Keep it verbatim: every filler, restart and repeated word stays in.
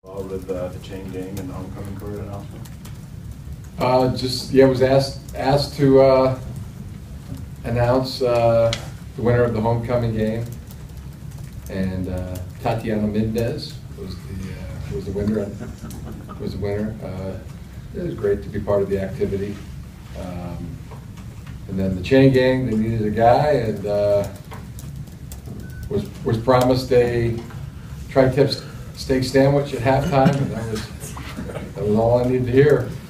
Uh, with uh, the chain gang and the homecoming court announcement? Uh, just, yeah, was asked, asked to uh, announce uh, the winner of the homecoming game. And uh, Tatiana Mendez was the, uh, was the winner. Was the winner. Uh, it was great to be part of the activity. Um, and then the chain gang, they needed a guy, and uh, was, was promised a tri-tip steak sandwich at halftime, and that was, that was all I needed to hear.